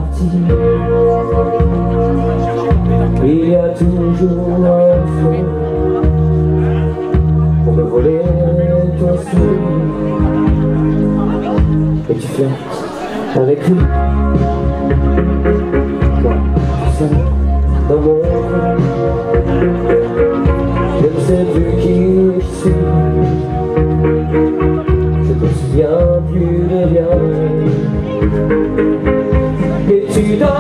parti. Il y a toujours un feu pour me voler ton sourire. Et tu flirtes avec lui. Toi, tu sais, dans mon coin, je ne sais plus qui je suis. Je me souviens plus de rien. Et tu dors.